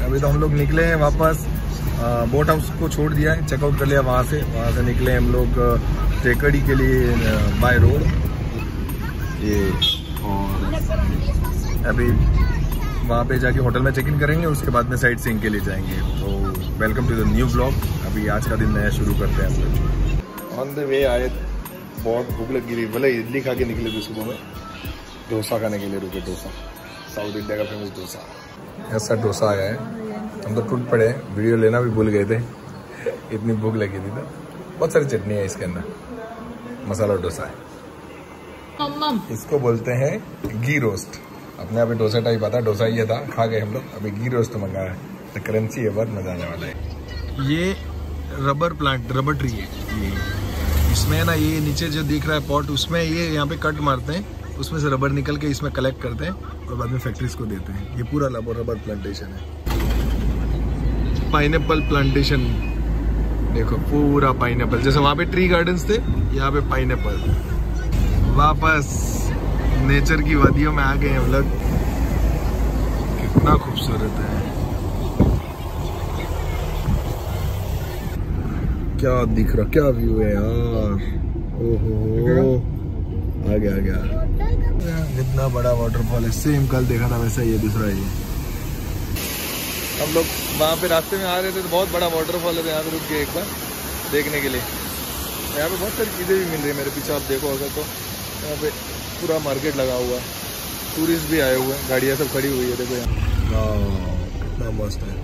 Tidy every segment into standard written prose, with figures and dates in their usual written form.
अभी तो हम लोग निकले हैं वापस, बोट हाउस को छोड़ दिया है, चेकआउट कर लिया वहाँ से निकले हम लोग टेकड़ी के लिए बाय रोड ये। और अभी वहाँ पे जाके होटल में चेक इन करेंगे, उसके बाद में साइट सीइंग के लिए जाएंगे। तो welcome to the new blog. अभी आज का दिन नया शुरू करते हैं हम लोग। ऑन द वे आए, बहुत भूख लगी थी, भले इडली खा के निकले थे सुबह में, डोसा खाने के लिए रुके। डोसा, साउथ इंडिया का फेमस डोसा, ऐसा डोसा आया है। हम तो टूट पड़े, वीडियो लेना भी भूल गए थे, इतनी भूख लगी थी। तो बहुत सारी चटनी है इसके अंदर, मसाला डोसा है। इसको बोलते हैं घी रोस्ट। अपने यहाँ पे डोसा टाइप आता, डोसा ये था, खा गए हम लोग। अभी घी रोस्ट मंगाया है, तो क्रंची है, बहुत मजा आने वाला है। ये रबर प्लांट, रबर ट्री है ये। इसमें ना ये नीचे जो दिख रहा है पॉट, उसमें ये यहाँ पे कट मारते हैं, उसमें से रबर निकल के इसमें कलेक्ट करते हैं और बाद में फैक्ट्रीज को देते हैं। ये पूरा रबर प्लांटेशन है। पाइनएप्पल प्लांटेशन देखो, पूरा पाइनएप्पल। जैसे वहाँ पे ट्री गार्डन्स थे, यहाँ पे पाइनएप्पल। वापस नेचर की वादियों में आ गए हम लोग। कितना खूबसूरत है, क्या दिख रहा, क्या व्यू है यार। ओहो, आ गया। कितना बड़ा वाटरफॉल है, सेम कल देखा था वैसा ये दूसरा है। हम लोग वहाँ पे रास्ते में आ रहे थे तो बहुत बड़ा वाटरफॉल है, यहाँ पे रुक गए एक बार देखने के लिए। यहाँ पे बहुत सारी चीज़ें भी मिल रही है मेरे पीछे, आप देखो अगर तो यहाँ पे पूरा मार्केट लगा हुआ है, टूरिस्ट भी आए हुए हैं, गाड़ियाँ सब खड़ी हुई है। देखो यहाँ कितना मस्त है।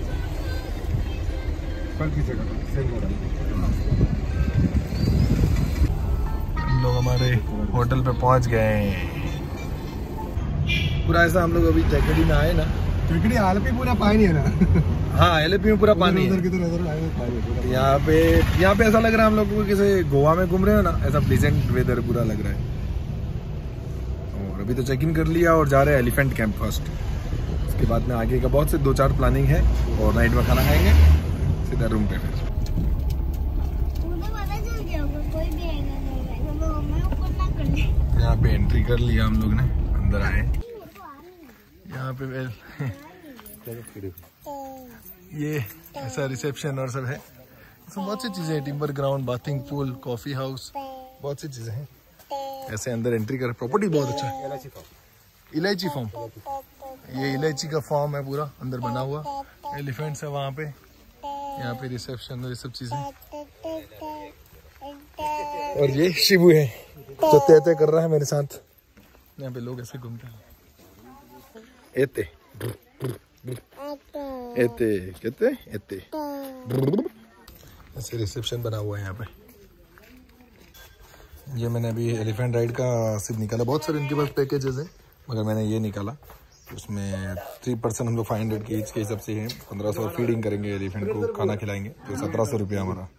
हम लोग हमारे होटल पे पहुँच गए। पूरा ऐसा हम लोग अभी टेकड़ी में आए ना, टेकड़ी आलपी पूरा पानी है ना। हाँ, एलपी में पूरा पानी है। यहाँ पे ऐसा लग रहा है हम लोग को जैसे गोवा में घूम रहे हो ना, ऐसा प्लेजेंट वेदर पूरा लग रहा है। और अभी तो चेक इन कर लिया और जा रहे हैं एलिफेंट कैंप फर्स्ट। उसके बाद में आगे का बहुत से 2-4 प्लानिंग है, और नाइट में खाना खाएंगे, सीधा रूम पे। फिर यहाँ पे एंट्री कर लिया हम लोग ने, अंदर आए। यहाँ पे ये ऐसा रिसेप्शन और सब है, इसमें बहुत सी चीजें हैं। Timber ground, bathing pool, coffee house, बहुत सी चीजें हैं। ऐसे अंदर एंट्री कर, प्रॉपर्टी बहुत अच्छा है। इलायची फार्म, ये इलायची का फार्म है पूरा अंदर बना हुआ। एलिफेंट्स है वहाँ पे, यहाँ पे रिसेप्शन और ये सब चीजें। और ये शिबू है जो तय कर रहा है मेरे साथ। यहाँ पे लोग ऐसे घूमते हैं, एते ऐसे रिसेप्शन बना हुआ है यहाँ पे। ये मैंने अभी एलिफेंट राइड का सिर्फ निकाला, बहुत सारे इनके पास पैकेजेस हैं, मगर मैंने ये निकाला। उसमें 3% हम लोग 500 के ईच के हिसाब से है। 1500 फीडिंग करेंगे एलिफेंट को, खाना खिलाएंगे, तो 1700 रुपया हमारा।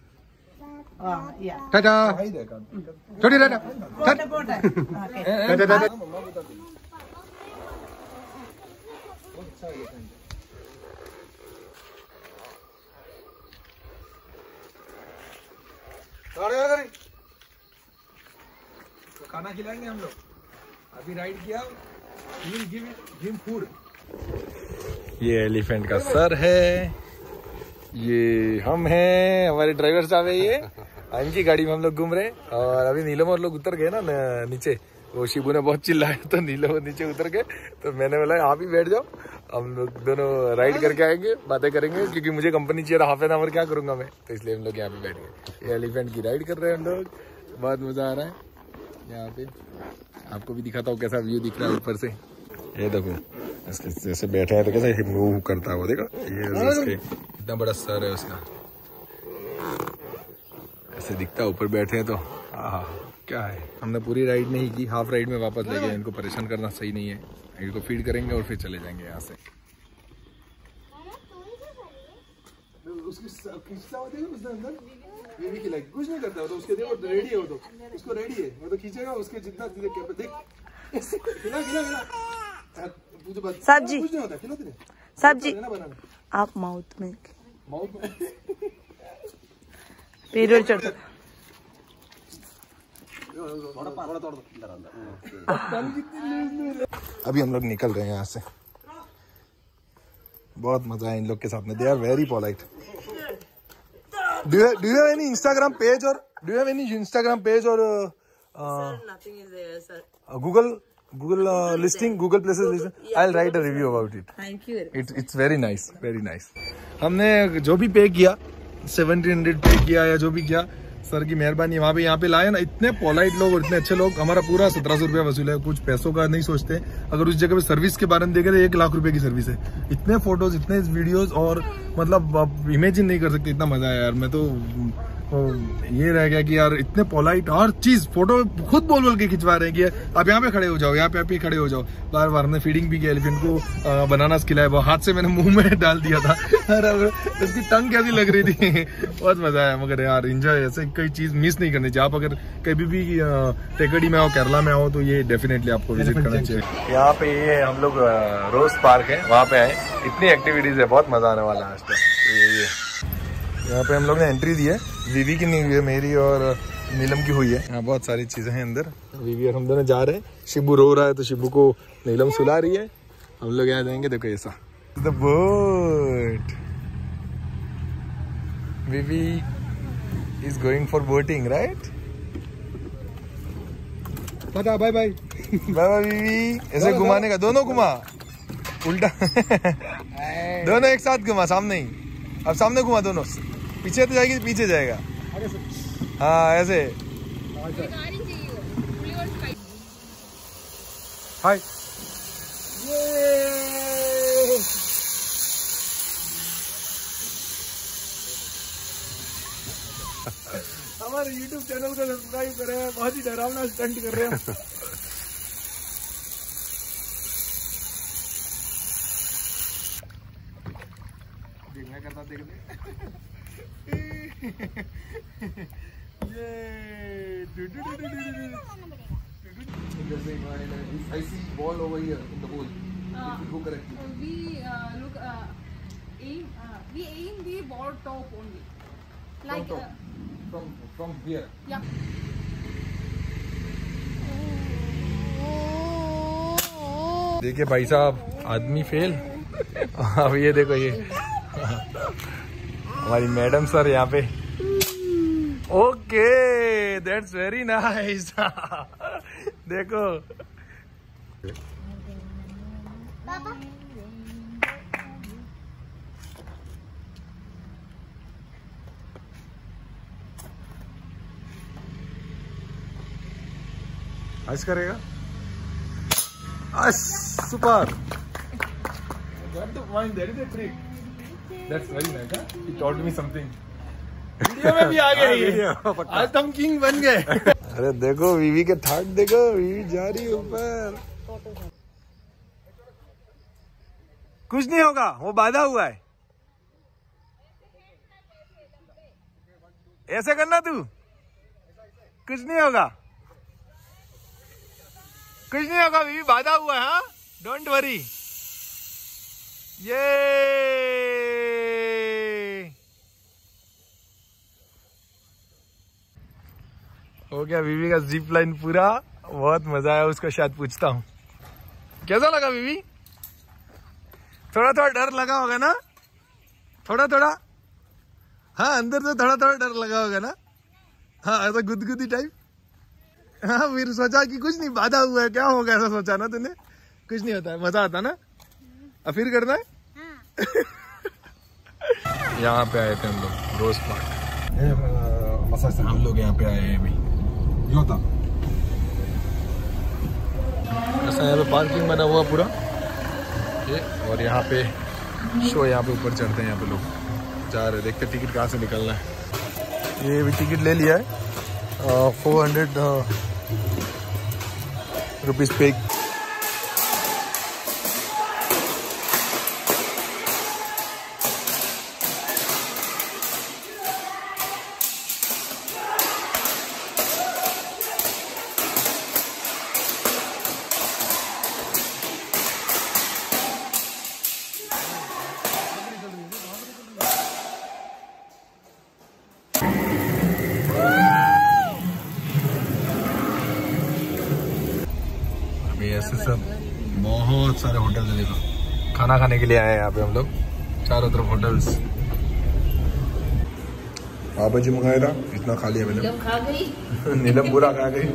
खाना खिलाएंगे हम लोग। अभी राइड किया, गिव फूड। ये एलिफेंट का सर है, ये हम हैं, हमारे ड्राइवर साहब है ये। इनकी गाड़ी में हम लोग घूम रहे हैं। और अभी नीलम और लोग उतर गए ना नीचे, वो शिबू ने बहुत चिल्लाया तो नीलम नीचे उतर गए। तो मैंने बोला आप ही बैठ जाओ, हम लोग दोनों राइड करके आएंगे, बातें करेंगे, क्योंकि मुझे कंपनी चाहिए, हाफ एन आवर क्या करूंगा मैं, तो इसलिए हम लोग यहाँ पे बैठ गए। ये एलिफेंट की राइड कर रहे हैं हम लोग, बहुत मजा आ रहा है यहाँ पे। आपको भी दिखाता हूँ कैसा व्यू दिख रहा है ऊपर से। ये देखो इसके जैसे बैठा है तो कैसे मूव करता है वो, देखो ये उसके इतना बड़ा सर है उसका, ऐसे दिखता है ऊपर बैठे हैं तो। हाँ, क्या है, हमने पूरी राइड नहीं की, हाफ राइड में वापस ले गए। इनको परेशान करना सही नहीं है। इनको फीड करेंगे और फिर चले जाएंगे यहाँ से। ये भी खिलाएगी, कुछ नहीं करता वो तो, उसके देखो रेडी है वो तो, उसको रेडी है वो तो, खींचेगा उसके जितना देख। खिला सब्जी, कुछ नहीं होता, खिला तेरे सब्जी आप माउथ में पीरियड चढ़ता। अभी हम लोग निकल रहे हैं यहाँ से। बहुत मजा है इन लोग के साथ में. They are very polite. Do you have any Instagram page or Nothing is there, sir. Google listing, Google Places listing? I'll write a review about it. Thank you. It's very nice, very nice. हमने जो भी पे किया 1700 पे किया या जो भी किया, सर की मेहरबानी. वहाँ पे यहाँ पे लाए ना, इतने पोलाइट लोग और इतने अच्छे लोग. हमारा पूरा 1700 रुपया वसूल है. कुछ पैसों का नहीं सोचते. अगर उस जगह पे सर्विस के बारे में देखे तो 1 लाख रुपए की सर्विस है. इतने फोटोज, इतने वीडियोस, और मतलब आप इमेजिन नहीं कर सकते इतना मजा है यार. मैं तो ये रह गया कि यार इतने पोलाइट, हर चीज फोटो खुद बोल के खिंचवा रहे हैं कि आप यहाँ पे खड़े हो जाओ, यहाँ पे आप खड़े हो जाओ. बार बार हमने फीडिंग भी किया एलिफेंट को. बनानास खिलाया, वो हाथ से मैंने मुंह में डाल दिया था. उसकी टंग कैसी लग रही थी. बहुत मजा आया. मगर यार एंजॉय, ऐसे कोई चीज मिस नहीं करनी चाहिए. आप अगर कभी भी टेकड़ी में आओ, केरला में आओ, तो ये डेफिनेटली आपको विजिट करना चाहिए. यहाँ पे ये हम लोग रोज पार्क है, वहाँ पे आए. इतनी एक्टिविटीज है, बहुत मजा आने वाला है आज. यहाँ पे हम लोग ने एंट्री दी है. वीवी की नहीं हुई है, मेरी और नीलम की हुई है. यहाँ बहुत सारी चीजें हैं अंदर. वीवी और हम दोनों जा रहे हैं. शिबू रो रहा है तो शिबू को नीलम सुला रही है. हम लोग यहाँ जाएंगे. देखो ऐसा द बोट. वीवी is going for boating, right? पता. Bye bye. बाय बाय वीवी. ऐसे घुमाने का, दोनों घुमा उल्टा. दोनों एक साथ घुमा, सामने ही. अब सामने घुमा दोनों. पीछे तो जाएगी, पीछे जाएगा. हाँ ऐसे. हाय. हमारे YouTube चैनल को सब्सक्राइब करें. बहुत ही डरावना स्टंट कर रहे हैं. देखना करता देखने. I see ball over here in the hole. If you go correctly. We aim the ball top only. Like from here. Yeah. देखिए भाई साहब, आदमी फेल. अब ये देखो, ये हमारी मैडम सर यहाँ पे. Okay, that's very nice. देखो आज करेगा. Super. That's very nice. He taught me something. Video में भी आ गए ये. आज हम किंग बन गए. अरे देखो वीवी के ठाट देखो. वीवी जा रही है ऊपर. कुछ नहीं होगा, वो बांधा हुआ है. ऐसे करना तू. कुछ नहीं होगा, कुछ नहीं होगा. वीवी बांधा हुआ है. हाँ, डोंट वरी. ये हो गया वीवी का जिप लाइन पूरा. बहुत मजा आया. उसको शायद पूछता हूँ कैसा लगा वीवी. थोड़ा थोड़ा डर लगा होगा ना. थोड़ा थोड़ा. हाँ अंदर से थोड़ा थोड़ा डर लगा होगा ना. हाँ ऐसा गुदगुदी टाइप. हाँ फिर सोचा कि कुछ नहीं, बाधा हुआ है, क्या होगा ऐसा सोचा ना तूने. कुछ नहीं होता है, मजा आता ना. अब फिर करना है. यहाँ पे आए थे हम लोग रोज पार्क. हम लोग यहाँ पे आए हैं अभी. ऐसा यहाँ पे पार्किंग बना हुआ पूरा ये. और यहाँ पे शो, यहाँ पे ऊपर चढ़ते हैं. यहाँ पे लोग जा रहे. देखते टिकट कहाँ से निकलना है. ये भी टिकट ले लिया है. 400 रुपीज पे. ऐसे सब बहुत सारे होटल है. देखो खाना खाने के लिए आए हैं यहाँ पे हम लोग. चारों तरफ होटल्स। पाव भाजी मंगाया था, इतना खा लिया मैंने। खा गई नीलम पूरा खा गई।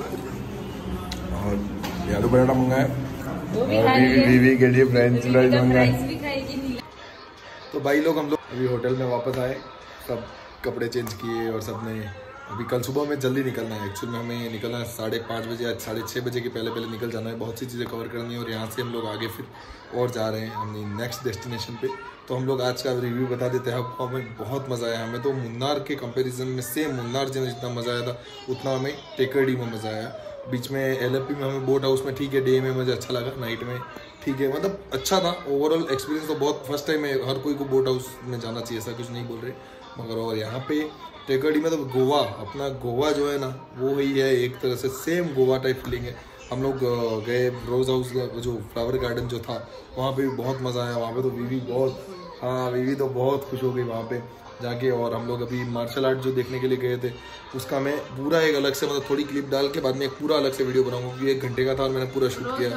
और आलू पराठा मंगाया और बीवी के लिए फ्रेंच फ्राइज मंगाए। तो भाई लोग हम लोग अभी होटल में वापस आए, सब कपड़े चेंज किए और सब ने अभी कल सुबह में जल्दी निकलना है। एक्चुअल में हमें निकलना है 5:30 बजे या 6:30 बजे के पहले निकल जाना है। बहुत सी चीज़ें कवर करनी है और यहाँ से हम लोग आगे फिर और जा रहे हैं अपनी नेक्स्ट डेस्टिनेशन पे। तो हम लोग आज का रिव्यू बता देते हैं आपको। हमें बहुत मज़ा आया। हमें तो मुन्नार के कंपैरिजन में सेम मुन्नार में जितना मज़ा आया था उतना हमें टेकड़ी में मज़ा आया। बीच में LFP में हमें बोट हाउस में ठीक है, डे में मुझे अच्छा लगा, नाइट में ठीक है, मतलब अच्छा था। ओवरऑल एक्सपीरियंस तो बहुत फर्स्ट टाइम है, हर कोई को बोट हाउस में जाना चाहिए, ऐसा कुछ नहीं बोल रहे मगर। और यहाँ पे टेकड़ी में तो गोवा, अपना गोवा जो है ना वो ही है, एक तरह से सेम गोवा टाइप फीलिंग है। हम लोग गए रोज हाउस, जो फ्लावर गार्डन जो था वहाँ पे भी बहुत मज़ा आया। वहाँ पे तो वीवी तो बहुत खुश हो गई वहाँ पे जाके। और हम लोग अभी मार्शल आर्ट जो देखने के लिए गए थे उसका मैं पूरा एक अलग से, मतलब थोड़ी क्लिप डाल के बाद में एक पूरा अलग से वीडियो बनाऊंगा क्योंकि 1 घंटे का था और मैंने पूरा शूट किया।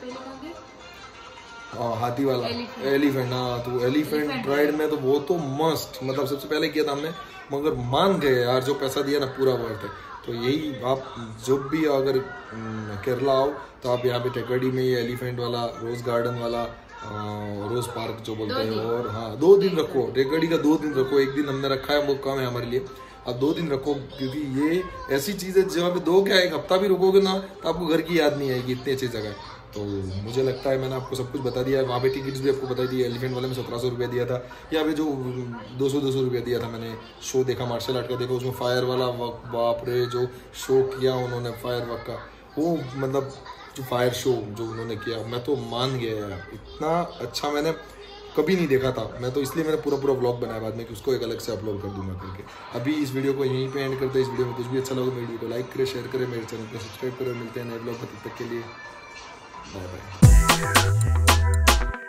हाथी वाला एलिफेंट, हाँ तो एलिफेंट राइड में तो वो तो मस्त, मतलब सबसे पहले किया था हमने मगर मान गए यार, जो पैसा दिया ना पूरा वर्थ है। तो यही आप जब भी अगर केरला आओ तो आप यहाँ पे टेकड़ी में ये एलिफेंट वाला, रोज गार्डन वाला, रोज पार्क जो बोलते हैं, और हाँ 2 दिन रखो टेकड़ी का, 2 दिन रखो। 1 दिन हमने रखा है वो कम है हमारे लिए, अब 2 दिन रखो क्योंकि ये ऐसी चीज़ है जहाँ पे 2 क्या 1 हफ्ता भी रुकोगे ना तो आपको घर की याद नहीं आएगी, इतनी अच्छी जगह है। तो मुझे लगता है मैंने आपको सब कुछ बता दिया है। वहाँ पे टिकट्स भी आपको बता दी। एलिफेंट वाले में 1700 रुपया दिया था, यहाँ पे जो 200 रुपया दिया था। मैंने शो देखा मार्शल आर्ट का, देखो उसमें फायर वाला वर्क, बाप रे जो शो किया उन्होंने फायर वर्क का, वो मतलब जो फायर शो जो उन्होंने किया मैं तो मान गया यार, इतना अच्छा मैंने कभी नहीं देखा था। मैं तो इसलिए मैंने पूरा व्लॉग बनाया बाद में कि उसको एक अलग से अपलोड कर दूंगा करके। अभी इस वीडियो को यहीं पे एंड करते हैं। इस वीडियो में कुछ भी अच्छा लगा मेरे वीडियो को लाइक करें, शेयर करें, मेरे चैनल को सब्सक्राइब करें। मिलते हैं नए ब्लॉग में, तब तक के लिए बाय बाय।